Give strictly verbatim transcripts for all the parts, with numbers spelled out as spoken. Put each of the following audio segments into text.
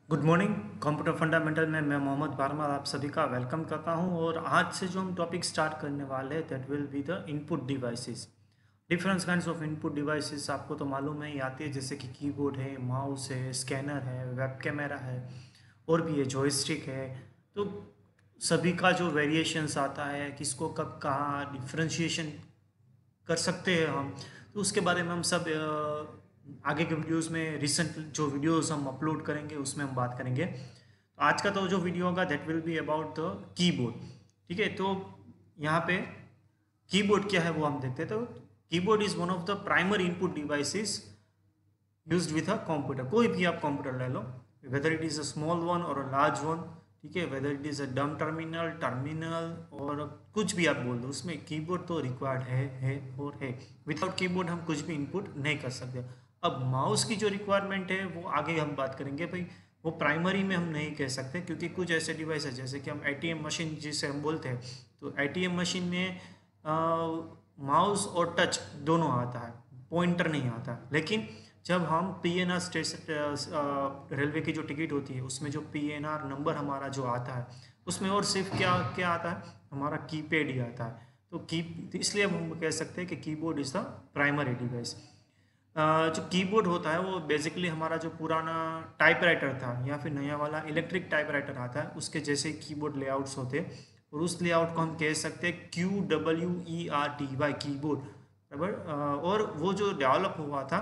Good morning. Computer fundamental में मैं मोहम्मद बारमाल आप सभी का वेलकम करता हूं और आज से जो हम टॉपिक स्टार्ट करने वाले हैं that will be the input devices. Different kinds of input devices आपको तो मालूम है ही आती है, जैसे कि कीबोर्ड है, माउस है, स्कैनर है, वेब कैमरा है और भी है, जॉयस्टिक है। तो सभी का जो वेरिएशंस आता है, किसको कब कहाँ डिफ्रेंशिएशन कर सकते हैं हम, तो उसके बारे में हम सब अ, आगे के वीडियोस में, रिसेंट जो वीडियोस हम अपलोड करेंगे उसमें हम बात करेंगे। तो आज का तो जो वीडियो होगा that will be about the keyboard. ठीक है, तो यहाँ पे कीबोर्ड क्या है वो हम देखते हैं। तो keyboard is one of the primary input devices used with a computer. कोई भी आप कंप्यूटर ले लो, whether it is a small one और अ लार्ज वन, ठीक है, वेदर इट इज़ अ डम टर्मिनल टर्मिनल और कुछ भी आप बोल दो, उसमें कीबोर्ड तो रिक्वायर्ड है है और है। विदाउट कीबोर्ड हम कुछ भी इनपुट नहीं कर सकते। अब माउस की जो रिक्वायरमेंट है वो आगे हम बात करेंगे भाई। वो प्राइमरी में हम नहीं कह सकते, क्योंकि कुछ ऐसे डिवाइस है जैसे कि हम एटीएम मशीन जिसे हम बोलते हैं, तो एटीएम मशीन में माउस और टच दोनों आता है, पॉइंटर नहीं आता। लेकिन जब हम P N R station railway की जो टिकट होती है उसमें जो पी एन आर नंबर हमारा जो आता है उसमें और सिर्फ क्या क्या आता है, हमारा कीपैड ही आता है। तो की तो इसलिए हम कह सकते हैं कि keyboard is the primary device. जो कीबोर्ड होता है वो बेसिकली हमारा जो पुराना टाइपराइटर था या फिर नया वाला इलेक्ट्रिक टाइपराइटर आता है उसके जैसे कीबोर्ड लेआउट्स होते हैं, और उस लेआउट को हम कह सकते हैं Q W E R T Y keyboard, बराबर। अ, और वो जो डेवलप हुआ था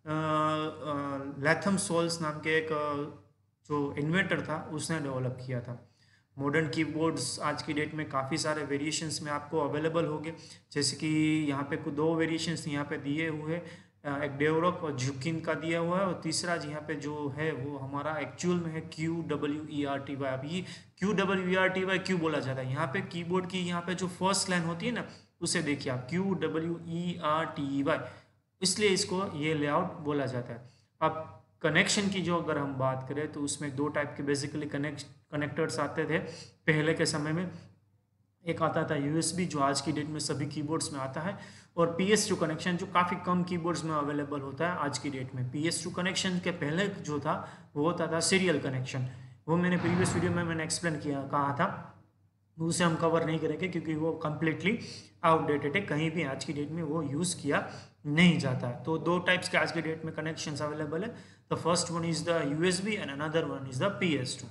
लैथम सोल्स नाम के एक अ, जो इन्वेंटर था उसने डेवलप किया था। मॉडर्न कीबोर्ड्स आज की डेट में काफ़ी सारे वेरिएशंस में आपको अवेलेबल होंगे, जैसे कि यहाँ पे कुछ दो वेरिएशंस यहाँ पे दिए हुए हैं, अ, एक डेवरॉक और जुकिन का दिया हुआ है, और तीसरा यहाँ पे जो है वो हमारा एक्चुअल में है Q W E R T Y. अब ये Q W E R T Y क्यों बोला जाता है, यहाँ पे कीबोर्ड की यहाँ पे जो फर्स्ट लाइन होती है ना, उसे देखिए आप, Q W E R T Y, इसलिए इसको ये लेआउट बोला जाता है। अब कनेक्शन की जो अगर हम बात करें तो उसमें दो टाइप के बेसिकली कनेक्ट कनेक्टर्स आते थे पहले के समय में। एक आता था यूएसबी जो आज की डेट में सभी कीबोर्ड्स में आता है, और पी एस टू कनेक्शन जो काफ़ी कम कीबोर्ड्स में अवेलेबल होता है आज की डेट में। पी एस टू कनेक्शन के पहले जो था वो होता था सीरियल कनेक्शन। वो मैंने प्रीवियस वीडियो में मैंने एक्सप्लेन किया कहा था, उसे हम कवर नहीं करेंगे क्योंकि वो कम्प्लीटली आउटडेटेड है, कहीं भी आज की डेट में वो यूज़ किया नहीं जाता है। तो दो टाइप्स के आज की डेट में कनेक्शंस अवेलेबल है। The first one is the USB and another one is the P S two.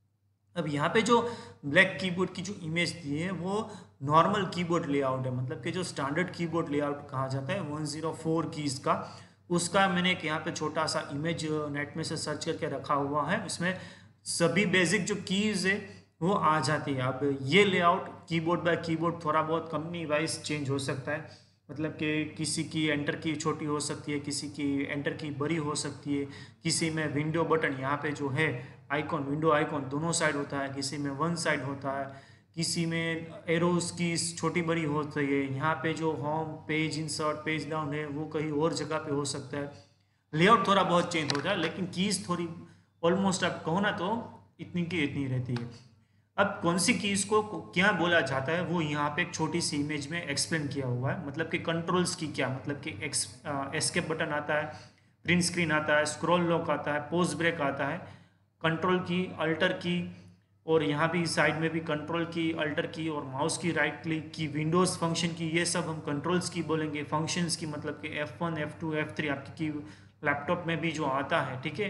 अब यहाँ पे जो ब्लैक कीबोर्ड की जो इमेज दी है वो नॉर्मल कीबोर्ड लेआउट है, मतलब कि जो स्टैंडर्ड कीबोर्ड लेआउट कहा जाता है वन ज़ीरो फोर कीज़ का, उसका मैंने एक यहाँ पे छोटा सा इमेज नेट में से सर्च करके रखा हुआ है। उसमें सभी बेसिक जो कीज़ है वो आ जाती है। अब ये लेआउट कीबोर्ड बाय कीबोर्ड थोड़ा बहुत कंपनी वाइज चेंज हो सकता है, मतलब कि किसी की एंटर की छोटी हो सकती है, किसी की एंटर की बड़ी हो सकती है, किसी में विंडो बटन यहाँ पे जो है आइकॉन, विंडो आइकॉन दोनों साइड होता है, किसी में वन साइड होता है, किसी में एरोज की छोटी बड़ी होती है। यहाँ पे जो home page insert page down है वो कहीं और जगह पे हो सकता है। लेआउट थोड़ा बहुत चेंज होता है, लेकिन कीज़ थोड़ी ऑलमोस्ट आप कहो ना तो इतनी की इतनी रहती है। अब कौन सी कीज़ को क्या बोला जाता है वो यहाँ पे एक छोटी सी इमेज में एक्सप्लेन किया हुआ है। मतलब कि कंट्रोल्स की क्या मतलब कि एक्स एस्केप बटन आता है, प्रिंट स्क्रीन आता है, स्क्रॉल लॉक आता है, पोज ब्रेक आता है, कंट्रोल की, अल्टर की, और यहाँ भी साइड में भी कंट्रोल की, अल्टर की और माउस की right click key, Windows function key, ये सब हम कंट्रोल्स की बोलेंगे। फंक्शंस की मतलब कि F one F two F three आपकी की लैपटॉप में भी जो आता है, ठीक है,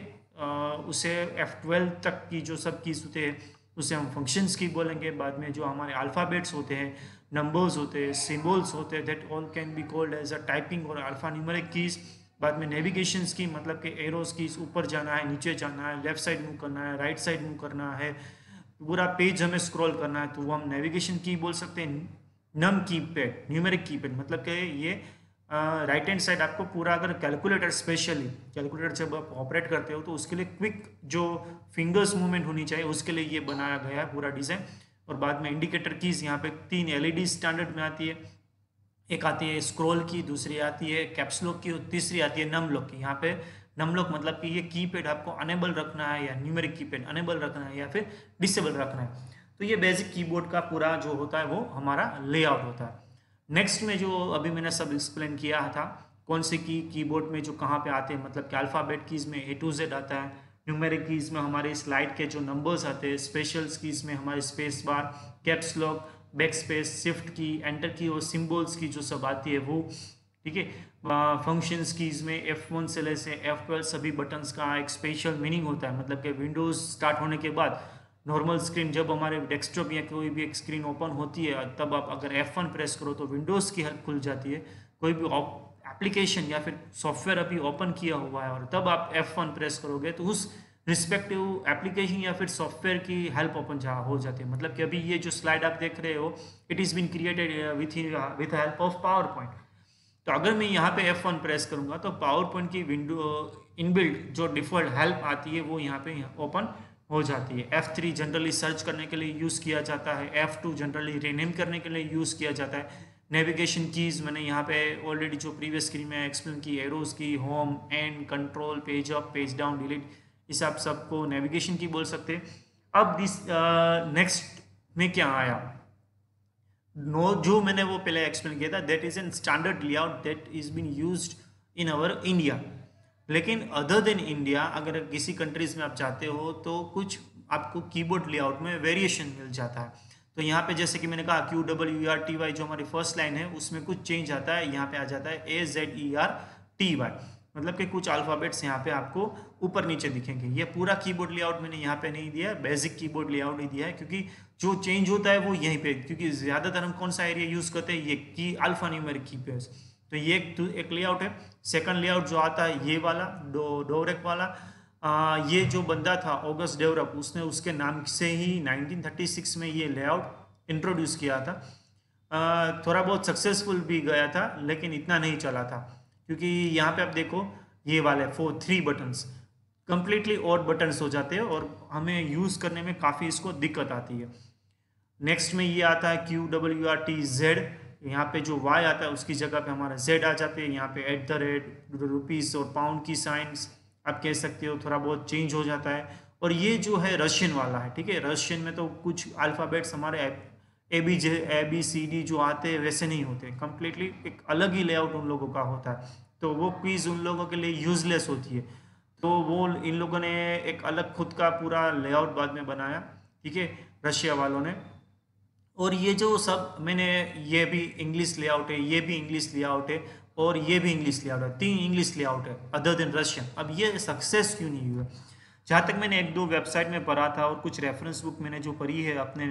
उसे एफ ट्वेल्व तक की जो सब कीज होते हैं उसे हम फंक्शंस की बोलेंगे। बाद में जो हमारे अल्फ़ाबेट्स होते हैं, नंबर्स होते हैं, सिम्बल्स होते हैं, that all can be called as a typing और अल्फ़ा न्यूमेरिक कीज़। बाद में नेविगेशंस की मतलब कि एरोस की, ऊपर जाना है, नीचे जाना है, लेफ्ट साइड मूव करना है, राइट साइड मूव करना है, पूरा पेज हमें स्क्रॉल करना है तो वो हम नेविगेशन की बोल सकते हैं। नम की पैड, न्यूमेरिक की पैड, मतलब कि ये राइट हैंड साइड आपको पूरा, अगर कैलकुलेटर स्पेशली कैलकुलेटर जब आप ऑपरेट करते हो तो उसके लिए क्विक जो फिंगर्स मूवमेंट होनी चाहिए उसके लिए ये बनाया गया है पूरा डिज़ाइन। और बाद में इंडिकेटर कीज यहाँ पे तीन एलईडी स्टैंडर्ड में आती है, एक आती है स्क्रॉल की, दूसरी आती है कैप्स लॉक की और तीसरी आती है नम लॉक की। यहाँ पे नम लॉक मतलब कि ये कीपैड आपको अनेबल रखना है या न्यूमेरिक कीपैड अनेबल रखना है या फिर डिसेबल रखना है। तो ये बेसिक कीबोर्ड का पूरा जो होता है वो हमारा लेआउट होता है। नेक्स्ट में जो अभी मैंने सब एक्सप्लेन किया था कौन से की कीबोर्ड में जो कहाँ पे आते हैं, मतलब कि अल्फ़ाबेट कीज़ में ए टू जेड आता है, न्यूमेरिक कीज में हमारे स्लाइड के जो नंबर्स आते हैं, स्पेशल कीज में हमारे space bar, caps lock, backspace, shift key, enter key और सिंबल्स की जो सब आती है वो, ठीक है। फंक्शंस कीज में एफ वन से लेसे एफ ट्वेल्व सभी बटन्स का एक स्पेशल मीनिंग होता है, मतलब कि विंडोज स्टार्ट होने के बाद नॉर्मल स्क्रीन जब हमारे डेस्कटॉप या कोई भी एक स्क्रीन ओपन होती है, तब आप अगर एफ वन प्रेस करो तो विंडोज़ की हेल्प खुल जाती है। कोई भी एप्लीकेशन या फिर सॉफ्टवेयर अभी ओपन किया हुआ है और तब आप एफ वन प्रेस करोगे तो उस रिस्पेक्टिव एप्लीकेशन या फिर सॉफ्टवेयर की हेल्प ओपन जा हो जाती है। मतलब कि अभी ये जो स्लाइड आप देख रहे हो, it is been created with with help of PowerPoint. तो अगर मैं यहाँ पे एफ वन प्रेस करूँगा तो पावर पॉइंट की विंडो इनबिल्ट जो डिफ़ॉल्ट हेल्प आती है वो यहाँ पे ओपन हो जाती है। एफ थ्री जनरली सर्च करने के लिए यूज़ किया जाता है, एफ टू जनरली रीनेम करने के लिए यूज़ किया जाता है। नेविगेशन कीज़ मैंने यहाँ पे ऑलरेडी जो प्रीवियस स्क्रीन में एक्सप्लेन की, arrows key, home, end, control, page up, page down, delete, इस आप सबको नेविगेशन की बोल सकते हैं। अब दिस नेक्स्ट में क्या आया, नो जो मैंने वो पहले एक्सप्लेन किया था, that is an standard layout that is been used in our India. लेकिन अदर देन इंडिया अगर किसी कंट्रीज में आप जाते हो तो कुछ आपको कीबोर्ड लेआउट में वेरिएशन मिल जाता है। तो यहाँ पे जैसे कि मैंने कहा Q W R T Y जो हमारी फर्स्ट लाइन है उसमें कुछ चेंज आता है, यहाँ पे आ जाता है A Z E R T Y, मतलब कि कुछ अल्फ़ाबेट्स यहाँ पे आपको ऊपर नीचे दिखेंगे। ये पूरा कीबोर्ड लेआउट मैंने यहाँ पे नहीं दिया, बेसिक कीबोर्ड लेआउट ही दिया है, क्योंकि जो चेंज होता है वो यहीं पे, क्योंकि ज़्यादातर हम कौन सा एरिया यूज़ करते हैं, ये की अल्फा न्यूमेरिक कीबोर्ड। तो ये एक, एक लेआउट है। सेकंड लेआउट जो आता है ये वाला डो डोरेक वाला, आ, ये जो बंदा था ऑगस्ट डेवरप, उसने उसके नाम से ही नाइनटीन थर्टी सिक्स में ये लेआउट इंट्रोड्यूस किया था। आ, थोड़ा बहुत सक्सेसफुल भी गया था लेकिन इतना नहीं चला था, क्योंकि यहाँ पे आप देखो ये वाले फोर थ्री बटन्स कंप्लीटली और बटन्स हो जाते हैं और हमें यूज़ करने में काफ़ी इसको दिक्कत आती है। नेक्स्ट में ये आता है Q W R T Z, यहाँ पे जो वाई आता है उसकी जगह पे हमारा जेड आ जाते हैं। यहाँ पे एट द रेट, रुपीज़ और पाउंड की साइंस आप कह सकते हो, थोड़ा बहुत चेंज हो जाता है। और ये जो है रशियन वाला है, ठीक है। रशियन में तो कुछ अल्फ़ाबेट्स हमारे A B J A B C D जो आते हैं वैसे नहीं होते, कम्प्लीटली एक अलग ही लेआउट उन लोगों का होता है। तो वो क्वीज़ उन लोगों के लिए यूजलेस होती है, तो वो इन लोगों ने एक अलग खुद का पूरा लेआउट बाद में बनाया, ठीक है, रशिया वालों ने। और ये जो सब मैंने, ये भी इंग्लिश लेआउट है, ये भी इंग्लिश लेआउट है और ये भी इंग्लिश लेआउट है, तीन इंग्लिश लेआउट है अदर देन रशियन। अब ये सक्सेस क्यों नहीं हुआ? जहाँ तक मैंने एक दो वेबसाइट में पढ़ा था और कुछ रेफरेंस बुक मैंने जो पढ़ी है अपने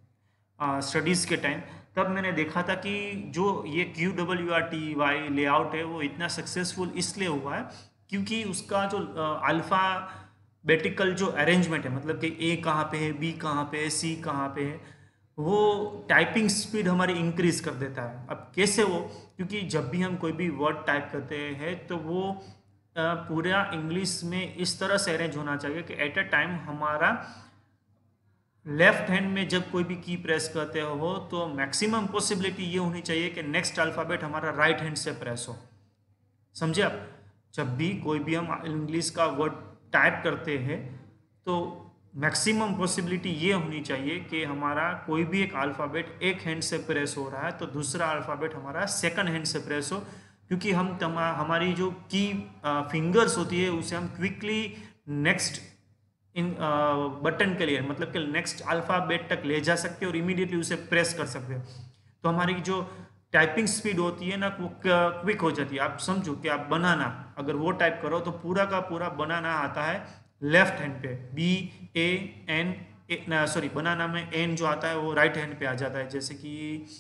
स्टडीज़ के टाइम, तब मैंने देखा था कि जो ये Q W R T Y layout है वो इतना सक्सेसफुल इसलिए हुआ है क्योंकि उसका जो अल्फ़ाबेटिकल जो अरेंजमेंट है, मतलब कि ए कहाँ पे है, बी कहाँ पे है, सी कहाँ पे है, वो टाइपिंग स्पीड हमारी इंक्रीज कर देता है। अब कैसे वो, क्योंकि जब भी हम कोई भी वर्ड टाइप करते हैं तो वो पूरा इंग्लिश में इस तरह से अरेंज होना चाहिए कि एट अ टाइम हमारा लेफ्ट हैंड में जब कोई भी की प्रेस करते हो तो मैक्सिमम पॉसिबिलिटी ये होनी चाहिए कि नेक्स्ट अल्फ़ाबेट हमारा राइट हैंड से प्रेस हो। समझे आप? जब भी कोई भी हम इंग्लिश का वर्ड टाइप करते हैं तो मैक्सिमम पॉसिबिलिटी ये होनी चाहिए कि हमारा कोई भी एक अल्फ़ाबेट एक हैंड से प्रेस हो रहा है तो दूसरा अल्फ़ाबेट हमारा सेकंड हैंड से प्रेस हो, क्योंकि हम तमा हमारी जो की फिंगर्स होती है उसे हम क्विकली नेक्स्ट इन बटन के लिए, मतलब कि नेक्स्ट अल्फ़ाबेट तक ले जा सकते हैं और इमीडिएटली उसे प्रेस कर सकते हैं। तो हमारी जो टाइपिंग स्पीड होती है ना वो क्विक हो जाती है। आप समझो कि आप बनाना अगर वो टाइप करो तो पूरा का पूरा बनाना आता है लेफ्ट हैंड पे, B A N, sorry banana में एन जो आता है वो राइट हैंड पे आ जाता है। जैसे कि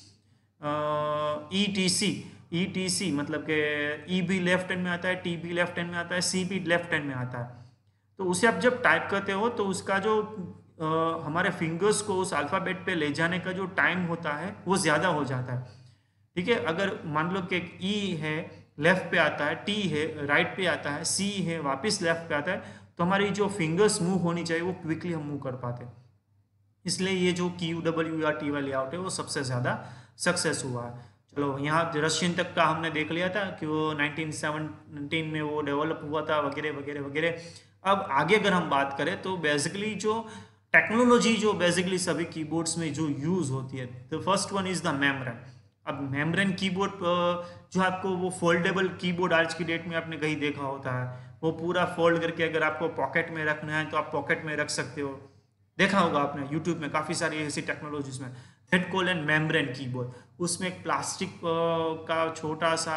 E T C, E T C मतलब कि ई भी लेफ्ट हैंड में आता है, टी भी लेफ्ट हैंड में आता है, सी भी लेफ्ट हैंड में आता है। तो उसे आप जब टाइप करते हो तो उसका जो आ, हमारे फिंगर्स को उस अल्फ़ाबेट पे ले जाने का जो टाइम होता है वो ज़्यादा हो जाता है, ठीक है। अगर मान लो कि ई है लेफ्ट पे आता है, टी है राइट पे आता है, सी है वापस लेफ्ट पे आता है, तो हमारी जो फिंगर्स मूव होनी चाहिए वो क्विकली हम मूव कर पाते हैं। इसलिए ये जो Q W R T Y layout है वो सबसे ज़्यादा सक्सेस हुआ है। चलो यहाँ रशियन तक का हमने देख लिया था कि वो नाइनटीन सेवनटीन में वो डेवलप हुआ था वगैरह वगैरह वगैरह। अब आगे अगर हम बात करें तो बेसिकली जो टेक्नोलॉजी जो बेसिकली सभी कीबोर्ड्स में जो यूज़ होती है, the first one is the membrane. अब मेम्ब्रेन कीबोर्ड जो आपको वो फोल्डेबल कीबोर्ड आज की डेट में आपने कहीं देखा होता है, वो पूरा फोल्ड करके अगर आपको पॉकेट में रखना है तो आप पॉकेट में रख सकते हो। देखा होगा आपने यूट्यूब में काफ़ी सारी ऐसी टेक्नोलॉजीज में। That called and membrane keyboard, उसमें एक प्लास्टिक का छोटा सा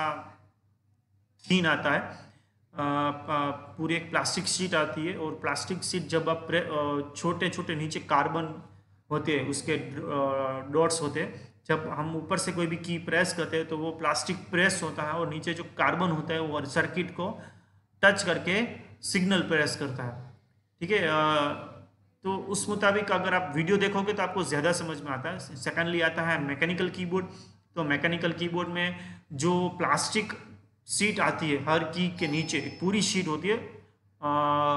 थीन आता है, अ, अ, पूरी एक प्लास्टिक शीट आती है, और प्लास्टिक शीट जब आप छोटे छोटे नीचे कार्बन होते हैं, उसके डॉट्स होते हैं, जब हम ऊपर से कोई भी की प्रेस करते हैं तो वो प्लास्टिक प्रेस होता है और नीचे जो कार्बन होता है वो सर्किट को टच करके सिग्नल प्रेस करता है। ठीक है, तो उस मुताबिक अगर आप वीडियो देखोगे तो आपको ज़्यादा समझ में आता है। सेकेंडली आता है मैकेनिकल कीबोर्ड। तो मैकेनिकल कीबोर्ड में जो प्लास्टिक शीट आती है, हर की के नीचे एक पूरी शीट होती है, आ,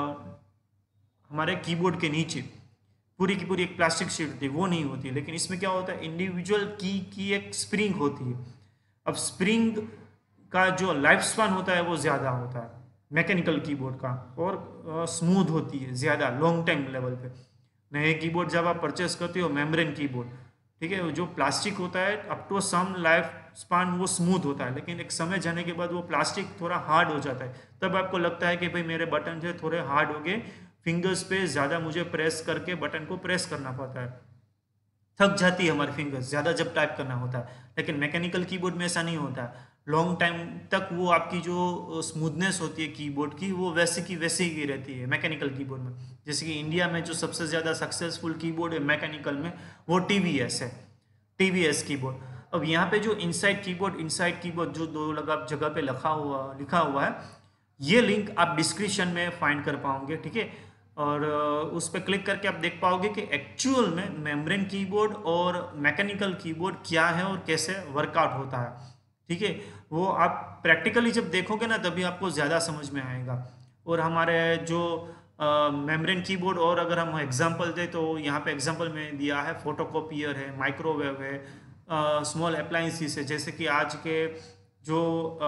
हमारे कीबोर्ड के नीचे पूरी की पूरी एक प्लास्टिक शीट होती है, वो नहीं होती है। लेकिन इसमें क्या होता है, इंडिविजुअल की की एक स्प्रिंग होती है। अब स्प्रिंग का जो लाइफ स्पान होता है वो ज़्यादा होता है मैकेनिकल कीबोर्ड का, और स्मूथ होती है ज़्यादा लॉन्ग टाइम लेवल पे। नए कीबोर्ड जब आप परचेस करते हो मेम्ब्रेन कीबोर्ड, ठीक है, जो प्लास्टिक होता है up to some life span वो स्मूथ होता है, लेकिन एक समय जाने के बाद वो प्लास्टिक थोड़ा हार्ड हो जाता है। तब आपको लगता है कि भाई मेरे बटन जो थोड़े हार्ड हो गए, फिंगर्स पे ज़्यादा मुझे प्रेस करके बटन को प्रेस करना पड़ता है, थक जाती है हमारी फिंगर्स ज़्यादा जब टाइप करना होता है। लेकिन मैकेनिकल कीबोर्ड में ऐसा नहीं होता है, लॉन्ग टाइम तक वो आपकी जो स्मूथनेस होती है कीबोर्ड की वो वैसे की वैसे ही रहती है मैकेनिकल कीबोर्ड में। जैसे कि इंडिया में जो सबसे ज़्यादा सक्सेसफुल कीबोर्ड है मैकेनिकल में वो टी वी एस है, टी वी एस कीबोर्ड। अब यहाँ पे जो इनसाइड कीबोर्ड इनसाइड कीबोर्ड जो दो लगा जगह पे लिखा हुआ लिखा हुआ है, ये लिंक आप डिस्क्रिप्शन में फाइंड कर पाओगे, ठीक है, और उस पर क्लिक करके आप देख पाओगे कि एक्चुअल में मेम्ब्रेन कीबोर्ड और मैकेनिकल कीबोर्ड क्या है और कैसे वर्कआउट होता है। ठीक है, वो आप प्रैक्टिकली जब देखोगे ना तभी आपको ज़्यादा समझ में आएगा। और हमारे जो मेम्ब्रेन कीबोर्ड, और अगर हम एग्जांपल दें तो यहाँ पे एग्जांपल में दिया है फोटोकॉपियर है, माइक्रोवेव है, स्मॉल अप्लायंसेस है, जैसे कि आज के जो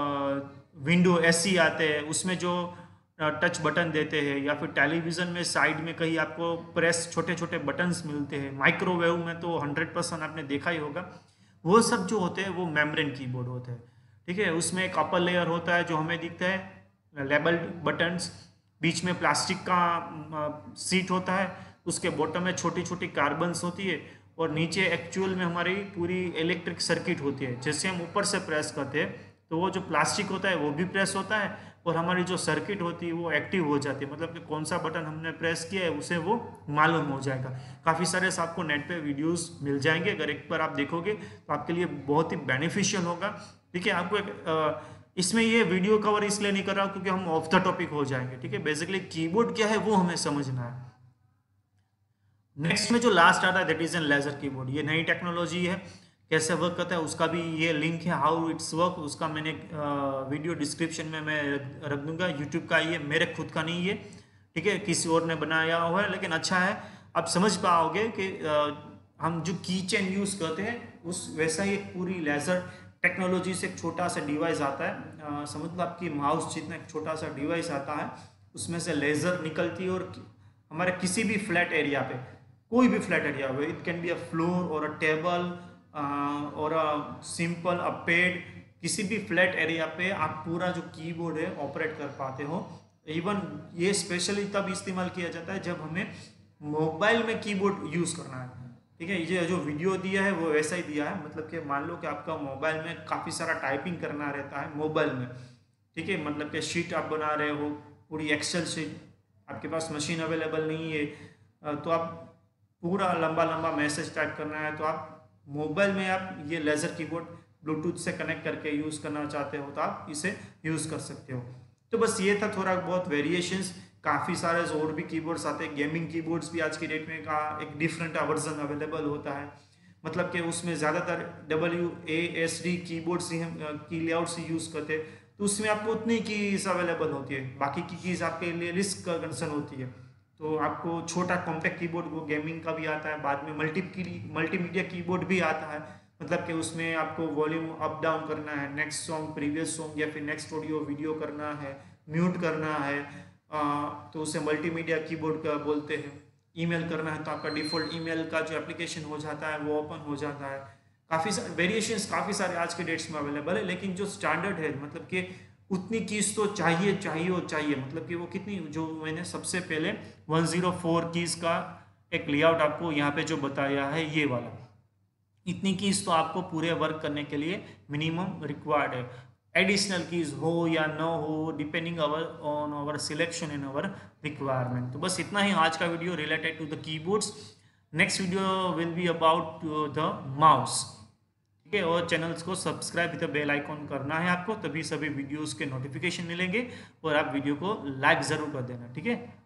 विंडो एसी आते हैं उसमें जो टच बटन देते हैं, या फिर टेलीविज़न में साइड में कहीं आपको प्रेस छोटे छोटे बटन्स मिलते हैं, माइक्रोवेव में तो हंड्रेड परसेंट आपने देखा ही होगा, वो सब जो होते हैं वो मेम्ब्रेन कीबोर्ड होते हैं। ठीक है, उसमें एक अपर लेयर होता है जो हमें दिखता है लेबल्ड बटन्स, बीच में प्लास्टिक का सीट होता है, उसके बॉटम में छोटी छोटी कार्बन्स होती है, और नीचे एक्चुअल में हमारी पूरी इलेक्ट्रिक सर्किट होती है। जैसे हम ऊपर से प्रेस करते हैं तो वो जो प्लास्टिक होता है वो भी प्रेस होता है, और हमारी जो सर्किट होती है वो एक्टिव हो जाती है, मतलब कि कौन सा बटन हमने प्रेस किया है उसे वो मालूम हो जाएगा। काफ़ी सारे आपको नेट पे वीडियोस मिल जाएंगे, अगर एक बार आप देखोगे तो आपके लिए बहुत ही बेनिफिशियल होगा। ठीक है, आपको एक आ, इसमें ये वीडियो कवर इसलिए नहीं कर रहा हूँ क्योंकि हम ऑफ द टॉपिक हो जाएंगे। ठीक है, बेसिकली कीबोर्ड क्या है वो हमें समझना है। नेक्स्ट में जो लास्ट आता है that is an laser keyboard. ये नई टेक्नोलॉजी है, कैसे वर्क करता है उसका भी ये लिंक है, हाउ इट्स वर्क, उसका मैंने वीडियो डिस्क्रिप्शन में मैं रख दूंगा। यूट्यूब का ये मेरे खुद का नहीं है, ठीक है, किसी और ने बनाया हुआ है, लेकिन अच्छा है, आप समझ पाओगे कि हम जो की चेन यूज़ करते हैं उस वैसा ही एक पूरी लेजर टेक्नोलॉजी से एक छोटा सा डिवाइस आता है, समझ लो आपकी माउस जितना एक छोटा सा डिवाइस आता है, उसमें से लेज़र निकलती है, और हमारे किसी भी फ्लैट एरिया पे, कोई भी फ्लैट एरिया हो, it can be a floor और अ टेबल और अ सिंपल अ पेड, किसी भी फ्लैट एरिया पे आप पूरा जो कीबोर्ड है ऑपरेट कर पाते हो। इवन ये स्पेशली तब इस्तेमाल किया जाता है जब हमें मोबाइल में कीबोर्ड यूज़ करना है। ठीक है, ये जो वीडियो दिया है वो वैसा ही दिया है, मतलब कि मान लो कि आपका मोबाइल में काफ़ी सारा टाइपिंग करना रहता है मोबाइल में। ठीक है, मतलब कि शीट आप बना रहे हो, पूरी एक्सेल शीट, आपके पास मशीन अवेलेबल नहीं है तो आप पूरा लंबा लंबा मैसेज टाइप करना है तो आप मोबाइल में आप ये लेज़र कीबोर्ड ब्लूटूथ से कनेक्ट करके यूज़ करना चाहते हो तो आप इसे यूज़ कर सकते हो। तो बस ये था थोड़ा बहुत वेरिएशंस, काफ़ी सारे और भी कीबोर्ड्स आते हैं। गेमिंग कीबोर्ड्स भी आज की डेट में का एक डिफरेंट वर्जन अवेलेबल होता है, मतलब कि उसमें ज़्यादातर W A S D keyboards ही हम की लेआउट्स ही यूज़ करते हैं, तो उसमें आपको उतनी कीज अवेलेबल होती है, बाकी की कीज आपके लिए रिस्क का कंसर्न होती है। तो आपको छोटा कॉम्पैक्ट कीबोर्ड वो गेमिंग का भी आता है, बाद में मल्टी की मल्टीमीडिया कीबोर्ड भी आता है, मतलब कि उसमें आपको वॉल्यूम अप डाउन करना है, नेक्स्ट सॉन्ग प्रीवियस सॉन्ग या फिर नेक्स्ट ऑडियो वीडियो करना है, म्यूट करना है, आ, तो उसे मल्टीमीडिया कीबोर्ड का बोलते हैं। ईमेल करना है तो आपका डिफ़ॉल्ट ईमेल का जो एप्लीकेशन हो जाता है वो ओपन हो जाता है। काफ़ी सारे वेरिएशंस काफ़ी सारे आज के डेट्स में अवेलेबल है, लेकिन जो स्टैंडर्ड है मतलब कि उतनी कीज तो चाहिए चाहिए और चाहिए, मतलब कि वो कितनी, जो मैंने सबसे पहले वन ज़ीरो फोर कीज का एक लेआउट आपको यहाँ पे जो बताया है ये वाला, इतनी कीज तो आपको पूरे वर्क करने के लिए मिनिमम रिक्वायर्ड है। एडिशनल कीज हो या न हो, depending our on our selection in our requirement. तो बस इतना ही आज का video related to the keyboards. Next video will be about the mouse, ठीक है। और चैनल्स को सब्सक्राइब विद बेल आइकॉन करना है आपको, तभी सभी वीडियोस के नोटिफिकेशन मिलेंगे। और आप वीडियो को लाइक ज़रूर कर देना, ठीक है।